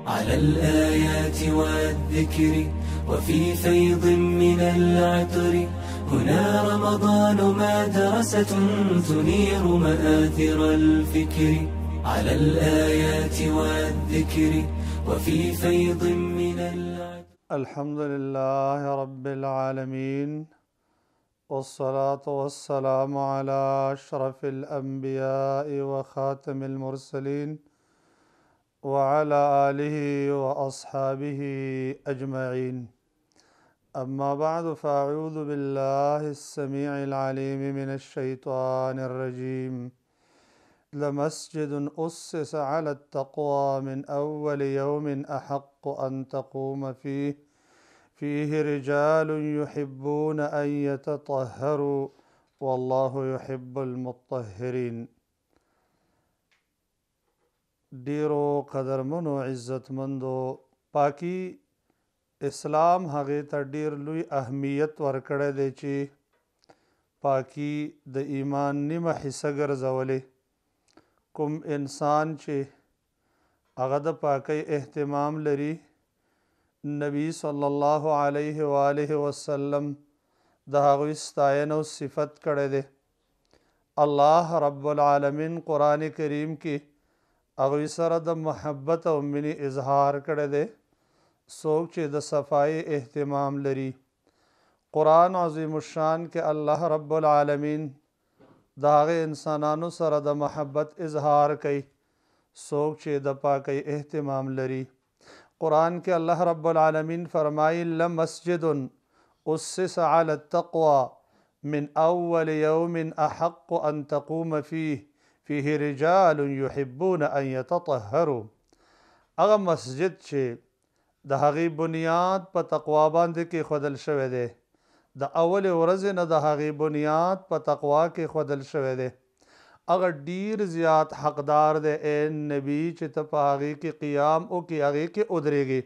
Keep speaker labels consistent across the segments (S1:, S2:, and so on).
S1: على الآيات والذكر وفي فيض من العطر هنا رمضان مدرسة تنير مآثر الفكر على الآيات والذكر وفي فيض من العطر.
S2: الحمد لله رب العالمين والصلاة والسلام على أشرف الأنبياء وخاتم المرسلين وعلى آله وأصحابه أجمعين. أما بعد فأعوذ بالله السميع العليم من الشيطان الرجيم. لمسجد أسس على التقوى من أول يوم أحق أن تقوم فيه رجال يحبون أن يتطهروا والله يحب المطهرين. ډیرو قدرمنو عزتمندو پاکی اسلام هغه ته ډیر لوی اهمیت ورکړی دی چې پاکی د ایمان نیمه حصه ګرځولې. کوم انسان چې هغه د پاکی اهتمام لري، نبی صلی الله علیه و آله وسلم د هغوی ستاینه او صفت کړی دی. الله رب العالمین قرآن کریم کې هغوی سره د محبت او مینې اظهار کړی دی. څوک چې د صفای اهتمام لري، قرآن عظیم الشان کې الله رب العالمین د هغه انسانانو سره د محبت اظهار کوي څوک چې د پاکی اهتمام لري. قرآن کې الله رب العالمین فرمایي لمسجد اسس على التقوى من اول يوم احق ان تقوم فيه رجال يحبون ان يتطهروا. هغه مسجد چې د هغې بنیاد په تقوا باندې کېښودل شوی دی، د اولې ورځې نه د هغې بنیاد په تقوا کېښودل شوی دی، هغه ډیر زیات حقدار دی ای نبی چې ته په هغې کې قیام وکړې، هغې کې ودرېږې.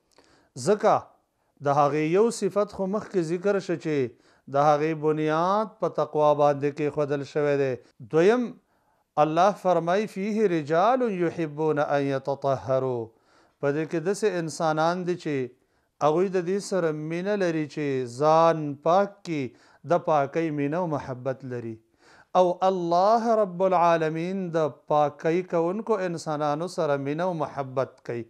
S2: ځکه د هغې یو صفت خو مخکې ذکر شه چې د هغې بنیاد په تقوا باندې کېښودل شوی دی. دویم الله فرمای فيه رجال يحبون ان يتطهروا. په دې کې داسې انسانان دي چې هغوی د دې سره مینه لري چې ځان پاک کړي، د پاکۍ مینه او محبت لري. او الله رب العالمین د پاکی کوونکو انسانانو سره مینه او محبت کوي.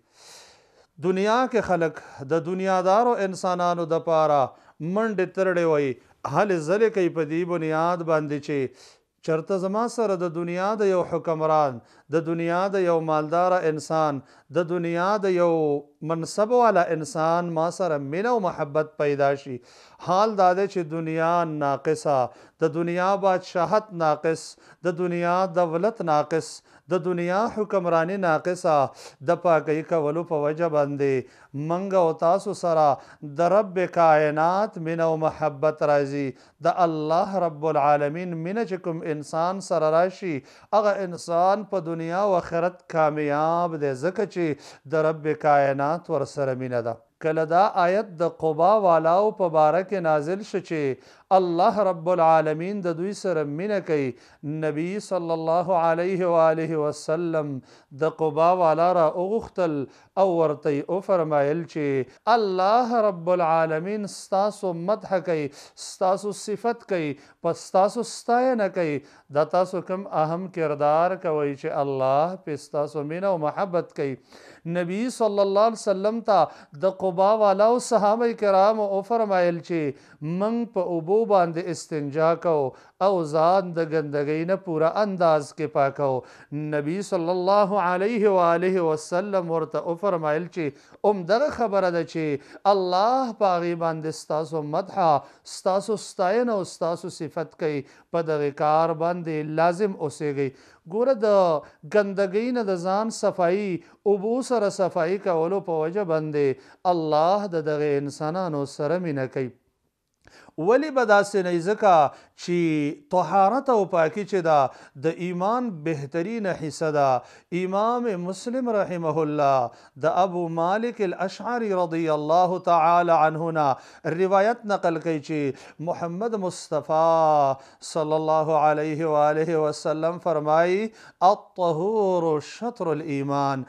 S2: دنیا کې خلک د دنیادارو انسانانو د پاره منډې ترړې وایي، هلې ځلې کوي په دې بنیاد باندې چې چرته زما سره د دنیا د یو حکمران، د دنیا د یو مالدار انسان، د دنیا د یو منصب والا انسان ما سره مینه او محبت پیدا شي. حال دا دی چې دنیا ناقصه، د دنیا بادشاهت ناقص، د دنیا دولت ناقص، د دنیا حکمرانی ناقصه، د پاکی کولو په وجه باندې منګ او تاسو سره د رب کائنات مینه او محبت راځي. د الله رب العالمین مینه چې کوم انسان سره راشي، هغه انسان په دنیا و آخرت کامیاب دی، ځکه چې د رب کائنات ورسره مینه ده. کله دا آیت د قبا والاو په باره کې نازل شو چې الله رب العالمین د دوی سره مینه کوي، نبی صلی الله علیه و آله وسلم د قبا والا را وغوښتل او ورته یې وفرمایل چې الله رب العالمین ستاسو مدح کوي، ستاسو صفت کوي، په ستاسو ستاینه کوي. دا تاسو کوم اهم کردار کوئ چې الله په ستاسو مینه او محبت کوي. نبی صلی الله علیه وسلم ته د قبا والا او صحابه کرامو وفرمایل چې موږ په اوبو باندې استنجا کوو او ځان د ګندګۍ نه پوره انداز کې پاکو. نبی صلی الله علیه و آله وسلم ورته وفرمایل چې دغه خبره ده چې الله په هغې باندې ستاسو مدح، ستاسو ستاینه او ستاسو صفت کوي، په دغې کار باندې لازم اوسیږئ. ګوره د ګندګۍ نه د ځان صفایي، اوبو سره صفایي کولو په وجه باندې الله د دغې انسانانو سره مینه کوي. ولی به داسې نه ځکه چې طهارت او پاکي چې ده د ایمان بهترینه حصه ده امام مسلم رحمه الله د ابو مالک الاشعری رضی الله تعالی عنه نه روایت نقل کوي چې محمد مصطفی صلی الله علیه و آله وسلم فرمایي الطهور شطر الایمان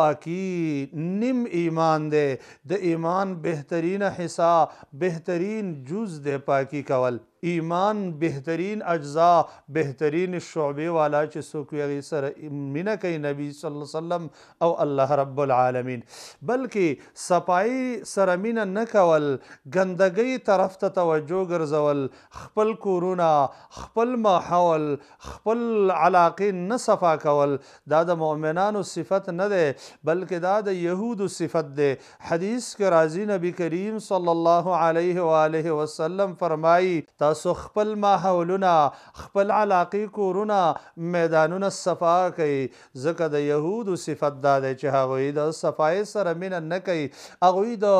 S2: پاکی نیم ایمان دے د ایمان بہترین حصہ بہترین جز دے پاکی کول ایمان بہترین اجزاء بہترین شعبے والا چې څوک وي سره مینه کوي نبی صلی الله علیه وسلم او الله رب العالمین بلکې صفائی سره مینه نه کول ګندګۍ طرف ته توجه ګرځول خپل کورونه خپل ماحول خپل علاقې نه صفا کول دا د مؤمنانو صفت نه ده بلکې دا د یهودو صفت ده حدیث کې راځي نبی کریم صلی الله علیه و آله وسلم فرمایي تاسو خپل ماحولونه خپل علاقې کورونه میدانونه صفا کوي ځکه د یهودو صفت دا دی چې هغوی د صفای سره مینه نه کوي هغوی د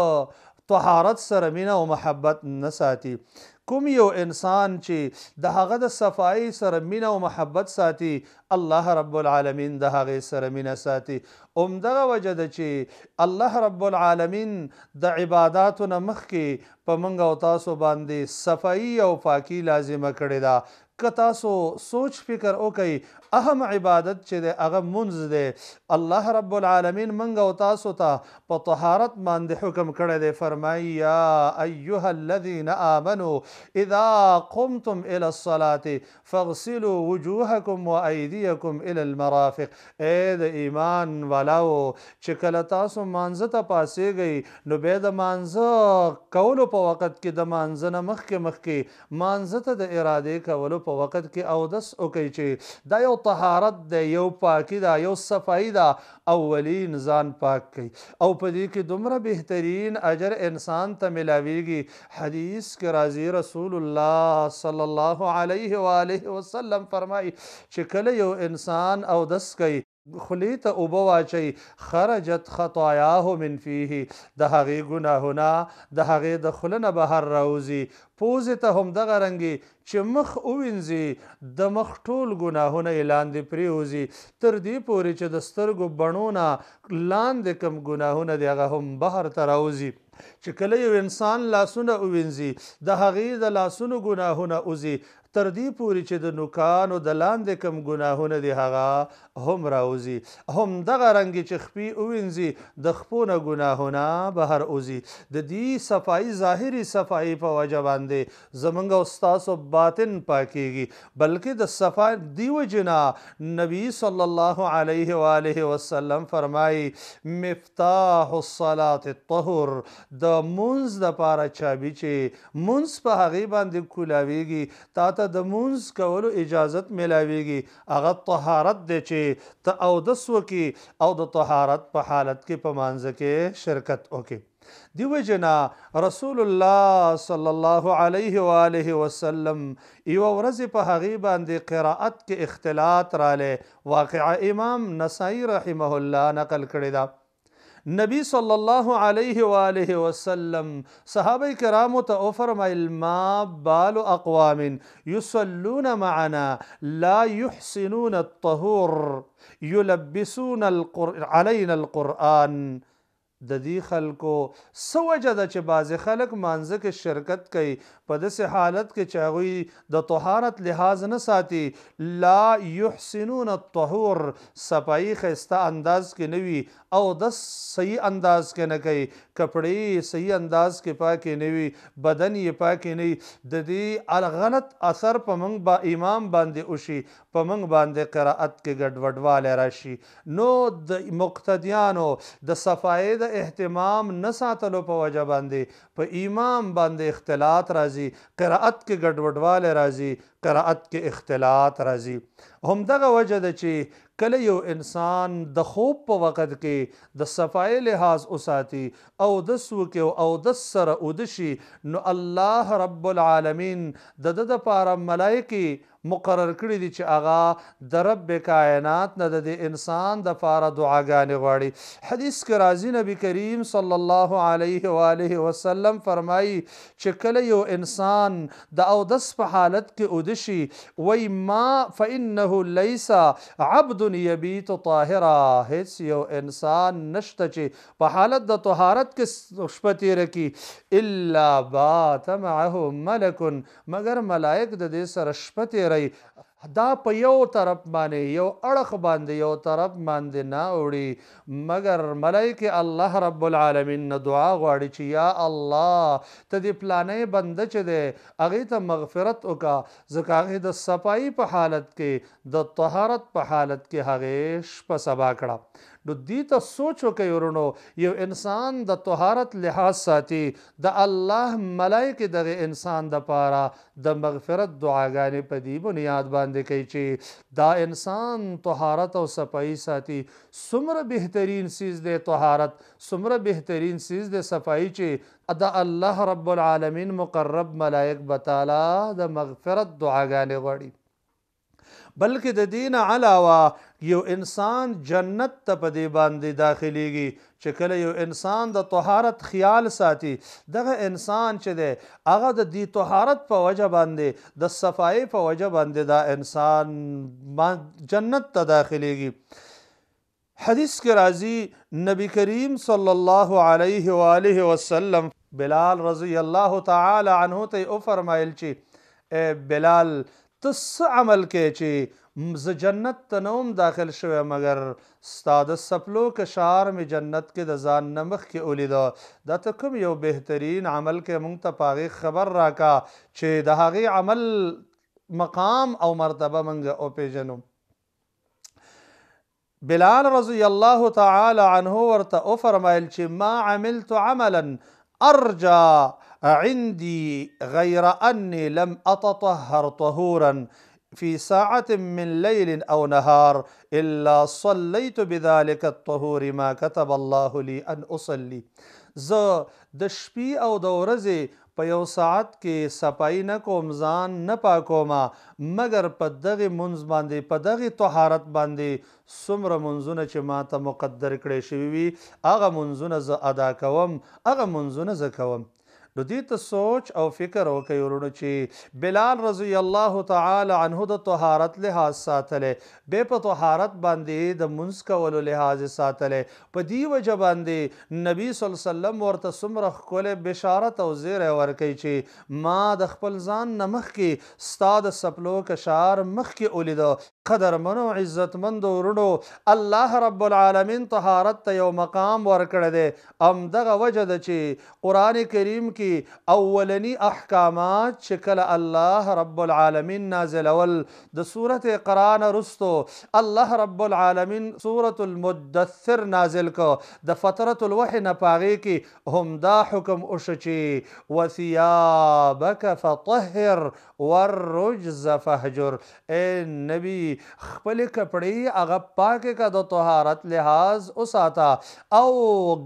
S2: طهارت سره مینه او محبت نه ساتي کوم یو انسان چې د هغه د صفای سره مینه او محبت ساتي الله رب العالمین د هغې سره مینه ساتي همدغه وجه ده چې الله رب العالمین د عباداتو نه مخکې په موږ او تاسو باندې صفائی او پاکي لازمه کړې ده که تاسو سوچ فکر وکئ اهم عبادت چې دی هغه مونځ دی الله رب العالمین موږ او تاسو ته په طهارت باندې حکم کړی دی فرمایي یا ایها الذین آمنوا اذا قمتم الى الصلاة فاغسلوا وجوهکم وایدیکم الى المرافق ای د ایمان والاو چې کله تاسو مانځه ته پاسېږئ نو بیا د مانځه کولو په وخت کې د مانځه نه مخکې مانځه ته د ارادې کولو په وخت کې اودس وکئ چې دا یو طهارت ده یو پاکی ده یو صفائی ده اولین ځان پاک کړي او په دې کې دومره بهترین اجر انسان ته ملاویږي حدیث کې راځي رسول الله صلی الله علیه و آله وسلم فرمایي چې کله یو انسان اودس کوي خلی ته اوبه واچي خرجت خطایاه من فیه د هغې ګناهونه د هغې د خوله نه بهر راوځي پوزې ته همدغه رنګې چې مخ ووینځي د مخ ټول ګناهونه یې لاندې پرېوځي تر دې پورې چې د سترګو بڼو نه لاندې کم ګناهونه د هغه هم بهر ته راوځي چې کله یو انسان لاسونه ووینځي د هغې د لاسونو ګناهونه وځي تر دې پورې چې د نوکانو د لاندې کم ګناهونه د هغه هم راوځي همدغه رنګې چې خپې ووینځي د خپو نه ګناهونه بهر وځي د دې صفایي ظاهري صفایي په وجه باندې زموږ او ستاسو باطن پاکیږي بلکې د صفا دې وجې نه نبي صلی الله علیه و آله وسلم فرمایي مفتاح الصلاة الطهر د مونځ دپاره چابي چې مونځ په هغې باندې کولاویږي تا ته د مونځ کولو اجازت ملاویږي هغه طهارت دی چې ته اودس وکړي او د طهارت په حالت کې په مانځه کې شرکت وکړي دی وجنا رسول الله صلی الله علیه و آله وسلم یو ورځ په هغې باندې قرائت کې اختلاط رالی واقعه امام نسائی رحمه الله نقل کړې ده نبی صلی الله علیه و آله وسلم صحابه کرامو ته فرمایل ما بال اقوام یصلون معنا لا يحسنون الطهور يلبسون علينا القرآن د دې خلکو څه وجه ده چې بعضې خلک مانځه کې شرکت کوي په داسې حالت کې چې هغوی د طهارت لحاظ نه ساتي لا يحسنون الطهور صفایي ښایسته انداز کې نه وي او د صحیح انداز کې نه کوي کپړې صحیح انداز کې پاکې نه وي بدن یې پاکې نه وي د دې غلط اثر په موږ با امام باندې وشي په موږ باندې قرائت کې ګډوډوالی راشي نو د مقتدیانو د صفایي د اهتمام نه ساتلو په وجه باندې په امام باندې اختلاط راځي قرائت کې ګډوډوالی راځي قرائت کې اختلاط راځي همدغه وجه ده چې کله یو انسان د خوب په وخت کې د صفای لحاظ وساتي او اودس وکړي او اودس سره اوده شي نو الله رب العالمین د ده دپاره ملایکې مقرر کړی دي چې هغه د رب کائنات نه د انسان د پاره دعاګانې غواړي. حدیث کې راځي نبی کریم صلی الله علیه و آله وسلم فرمایي چې کله یو انسان د اودس په حالت کې اوده شي وی ما فانه لیس عبد یبیت طاهرا، هیڅ یو انسان نشته چې په حالت د طهارت کې شپه تیره کړي الا بات معه ملک، مگر ملائک د دې سره شپه تیروي. دا په یو طرف باندې یو اړخ باندې یو طرف باندې نه وړي مگر ملائکه الله رب العالمین نه دعا غواړي چې یا الله ته دې پلانې بنده چې دی هغې ته مغفرت وکړه، ځکه هغې د صفایي په حالت کې د طهارت په حالت کې هغې شپه سبا کړه. نو دې ته سوچ وکړئ ورونو، یو انسان د طهارت لحاظ ساتي، د الله ملائکه دغه انسان د پاره د مغفرت دعاګانې په دې بنیاد باندې کوي چې دا انسان طهارت او صفایي ساتي. څومره بهترین سیز دی طهارت، څومره بهترین سیز دی صفایي چې د الله رب العالمین مقرب ملائک بتالا د مغفرت دعاګانې غواړي. بلکې د دین علاوه یو انسان جنت ته په دې باندې داخليږي چې کله یو انسان د طهارت خیال ساتي، دغه انسان چې دی هغه د دې طهارت په وجه باندې د صفایي په وجه باندې دا انسان جنت ته داخليږي. حدیث کې راځي نبی کریم صلی الله علیه و آله وسلم بلال رضی الله تعالی عنه ته او فرمایل چې بلال تس عمل کې چې ز جنت ته نوم داخل شوی مگر ستا د سپلو کشار می جنت کې د ځان نمخ کې ولیده، دا ته کوم یو بهترین عمل کې مونږ ته پاغې خبر راکا چې د هغې عمل مقام او مرتبه مونږ او پیژنو. بلال رضی الله تعالی عنه ورته او فرمایل چې ما عملت عملا ارجا عندي غير أني لم أتطهر طهورا في ساعة من ليل أو نهار إلا صليت بذلك الطهور ما كتب الله لي أن أصلي. زه د شپې او د ورځې په یو ساعت کې صفایي نه کوم، ځان نه پاکوم مګر په دغه منځ باندې په دغه طهارت باندې څومره منځونه چې ما ته مقدر کړی شوي وي هغه منځونه زه ادا کوم، هغه منځونه زه کوم. نو دې ته سوچ او فکر وکړئ ورونو چې بلال رضی الله تعالی عنه د طهارت لحاظ ساتلی، بیا په طهارت باندې د منځ کولو لحاظ ساتلی، په دې وجه باندې نبی صلی الله علیه وسلم ورته څومره ښکلی بشارت او زیری ورکوي چې ما د خپل ځان نه مخکې ستا د سپلو کشار مخکې ولیده. قدرمنو عزتمندو ورونو، الله رب العالمین طهارت ته یو مقام ورکړی دی، همدغه وجه ده چې قرآن کریم کې اولنی احکامات چې کله الله رب العالمین نازلول د سورت اقرا نه رستو الله رب العالمین سورت المدثر نازل کو، د فترة الوحی نه پاغې کې هم دا حکم وشو چې وثیابک فطهر والرجز فهجر، اے نبی خپل کپړې هغه پاکه کا د طهارت لحاظ وساته او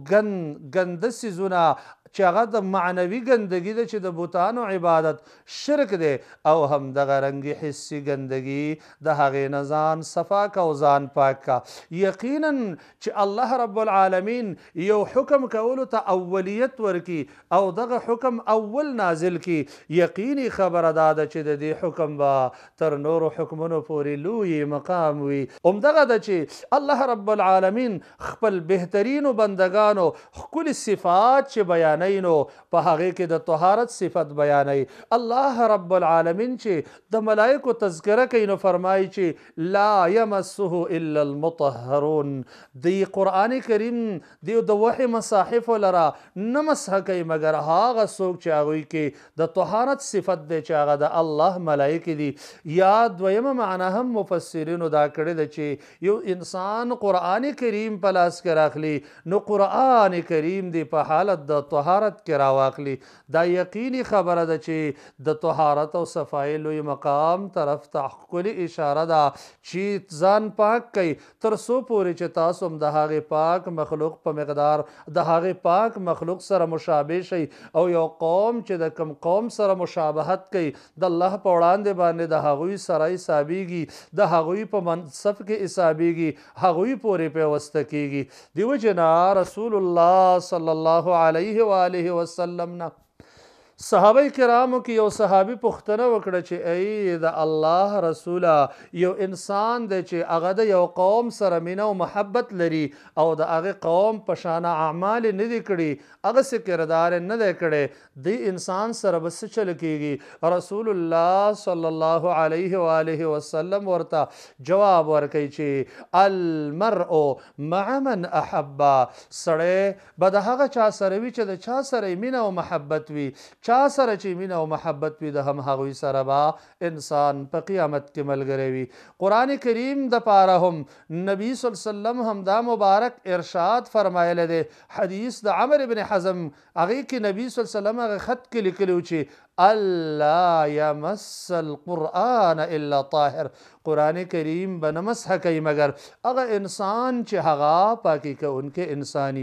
S2: ګنده څیزونه چې هغه د معنوي ګندګي ده چې د بوتانو عبادت شرک دی او هم دغه رنګي حسي ګندګي د هغې نه ځان صفا کا او ځان پاک کا. یقینا چې الله رب العالمین یو حکم کولو ته اولیت ورکی او دغه حکم اول نازل کی، یقیني خبره دا ده چې د دې حکم به تر نورو حکمونو پورې لوی مقام وي. همدغه ده چې الله رب العالمین خپل بهترینو بندگانو ښکلي صفات چې بیان نو په هغه کې د طهارت صفت بیانوي. الله رب العالمین چې د ملائکو تذکره کوي نو فرمایي چې لا یمسه الا المطهرون، دی قرآن کریم دی د وحی مصاحف لرا نه مسح کوي مګر هغه څوک چې هغوی کې د طهارت صفت دی چې هغه د الله ملائکې دي. یا دویمه معنا هم مفسرینو دا کړې ده چې یو انسان قرآن کریم په لاس کې راخلي نو قرآن کریم دی په حالت د طهارت طهارت کې راواخلي. دا یقیني خبره ده چې د طهارت او صفای لوی مقام طرف ته ښکلې اشاره ده چې ځان پاک کوي تر څو پورې چې تاسو هم د هغې پاک مخلوق په مقدار د هغې پاک مخلوق سره مشابه شئ. او یو قوم چې د کوم قوم سره مشابهت کوي د الله په وړاندې باندې د هغوی سره حسابیږي، د هغوی په منصب کې حسابیږي، هغوی پورې پیوسته کیږي. دیو جنا رسول الله صلی الله علیه و آله وسلم نه صحابه کرامو کې یو صحابي پوښتنه وکړه چې ای د الله رسوله، یو انسان دی چې هغه د یو قوم سره مینه او محبت لري او د هغې قوم په شانه اعمال نه دي کړي، هغسې کردار نه دی کړی، دی انسان سره به څه چل کیږي؟ رسول الله صلی الله علیه و آله وسلم ورته جواب ورکوي چې المرء مع من احبه، سړی به د هغه چا سره وي چې د چا سره مینه او محبت وي. چا سره چې مینه او محبت وي د هم هغوی سره به انسان په قیامت کې ملګری وي. قرآن کریم د پاره هم نبی صلی الله علیه وسلم هم دا مبارک ارشاد فرمایلی دی. حدیث د عمر بن حزم هغې کې نبی صلی الله علیه وسلم هغه خط کې لیکلی و چې الا یمس القرآن الا طاهر، قرآن کریم به نه مسح کوي مګر هغه انسان چې هغه پاکي کوونکی انساني.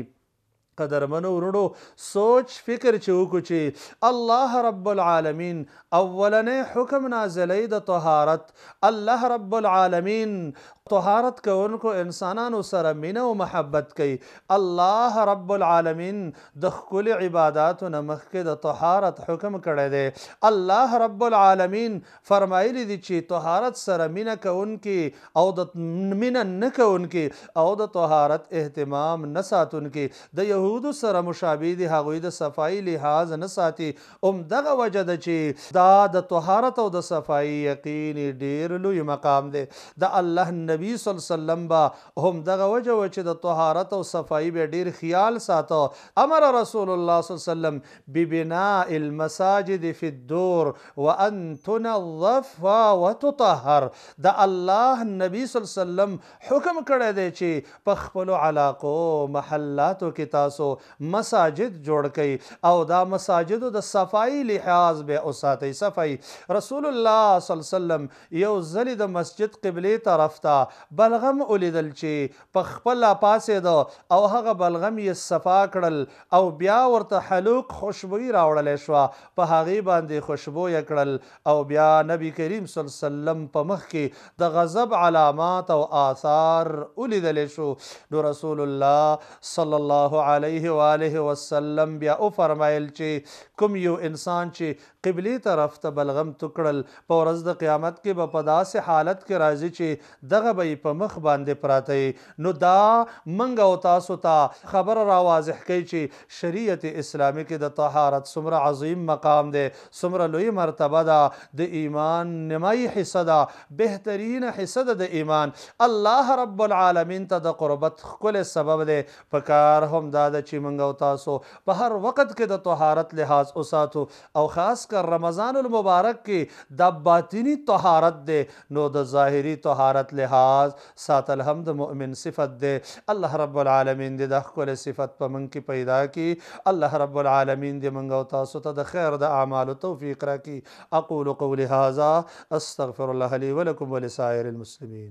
S2: قدرمنو ورونو سوچ فکر چې وکړو چې الله رب العالمین اولنې حکم نازلی د طهارت. الله رب العالمین طهارت کوونکو انسانانو سره مینه او محبت کوي. الله رب العالمین د ښکلي عباداتو نه مخکې د طهارت حکم کړی دی. الله رب العالمین فرمایلی دي چې طهارت سره مینه کوونکي او د مینه نه کوونکي او د طهارت اهتمام نه ساتونکي د یهودو سره مشابه دي، هغوی د صفایي لحاظ نه ساتي. همدغه وجه ده چې دا د طهارت او د صفایي یقیني ډېر لوی مقام دی. د الله نبی صلی الله علیه وسلم به همدغه وجه و چې د طهارت او صفایي به ډېر خیال ساته. امر رسول الله صلی الله علیه وسلم ببناء المساجد فی الدور وان تنظف وتطهر. د الله نبی صلی الله علیه وسلم حکم کړی دی چې په خپلو علاقو محلاتو کې تاسو مساجد جوړ کړئ او دا مساجدو د صفایي لحاظ به وساتئ. صفایي رسول الله صلی الله علیه وسلم یو ځلې د مسجد قبلې طرف ته بلغم ولیدل چې په خپله پاڅېده او هغه بلغم یې صفا کړل او بیا ورته حلوق خوشبویي راوړلی شوه، په هغې باندې خوشبویه کړل او بیا نبی کریم صلی الله علیه وسلم په مخ کې د غضب علامات او آثار ولیدلی شو. نو رسول الله صلی الله علیه و آله وسلم بیا وفرمایل چې کوم یو انسان چې قبلې طرف ته بلغم تو کړل په ورځ د قیامت کې به په داسې حالت کې راځي چې دغه به یې په مخ باندې پراته وي. نو دا موږ او تاسو ته خبره را واضح کوي چې شریعت اسلامي کې د طهارت څومره عظیم مقام دی، څومره لوی مرتبه ده، د ایمان نیمایي حصه ده، بهترینه حصه ده د ایمان. الله رب العالمین ته د قربت ښکلی سبب دی. په کار هم دا ده چې موږ او تاسو په هر وخت کې د طهارت لحاظ وساتو او خاص کر رمضان المبارک کې دا باطنی طهارت دی، نو د ظاهري طهارت لحاظ ساتل هم د مؤمن صفت دی. الله رب العالمین دې دا ښکلې صفت په موږ کې پیدا کړي. الله رب العالمین دې موږ او تاسو ته د خیر د اعمالو توفیق راکړي. اقول قولي هذا استغفر الله لي ولكم ولسائر المسلمين.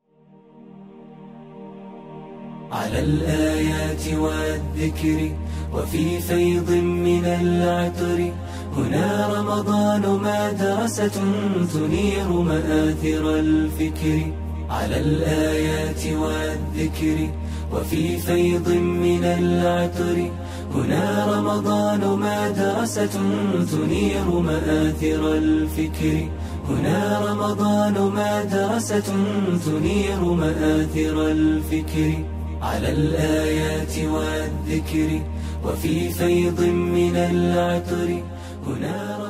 S1: على الآيات والذكر وفي فيض من العطر هنا رمضان مدرسة تنير مآثر الفكر. على الآيات والذكر وفي فيض من العطر هنا رمضان مدرسة تنير مآثر الفكر. هنا رمضان مدرسة تنير مآثر الفكر. على الآيات والذكر وفي فيض من العطر هنا